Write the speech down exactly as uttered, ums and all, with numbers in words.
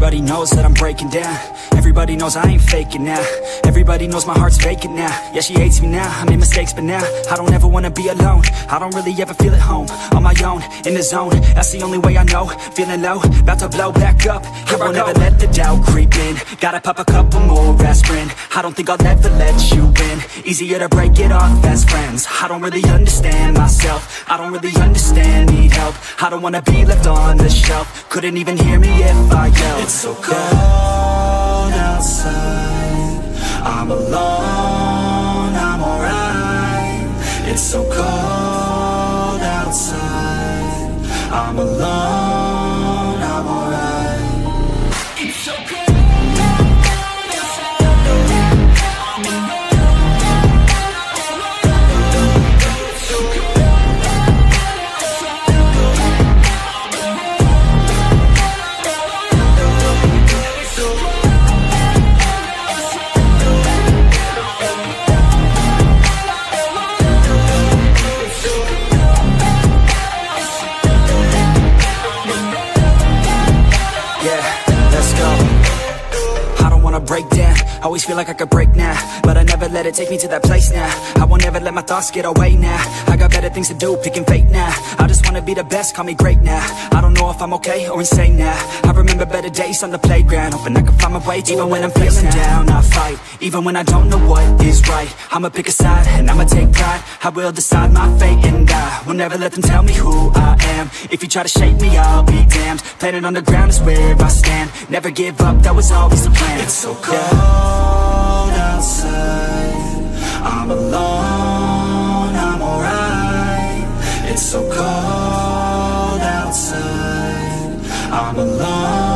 Everybody knows that I'm breaking down. Everybody knows I ain't faking now. Everybody knows my heart's vacant now. Yeah, she hates me now, I made mistakes, but now I don't ever wanna be alone. I don't really ever feel at home. On my own, in the zone, that's the only way I know. Feeling low, about to blow back up. Here I won't ever let the doubt creep in. Gotta pop a couple more aspirin. I don't think I'll ever let you in. Easier to break it off best friends. I don't really understand myself. I don't really understand, need help. I don't wanna be left on the shelf. Couldn't even hear me if I yelled. It's so cold outside, I'm alone, I'm alright. It's so cold outside, I'm alone, I'm alright. It's so cold. Break down, always feel like I could break now, but I never let it take me to that place now. I won't ever let my thoughts get away now. I got better things to do, picking fate now. I just wanna be the best, call me great now. I don't know if I'm okay or insane now. I remember better days on the playground, hoping I can find my way to even when I'm feeling down, I fight. Even when I don't know what is right, I'ma pick a side and I'ma take pride. I will decide my fate and I will never let them tell me who I am. If you try to shake me, I'll be damned. Planet on the ground is where I stand. Never give up, that was always the plan. It's so cold outside, I'm alone, I'm alright. It's so cold outside, I'm alone.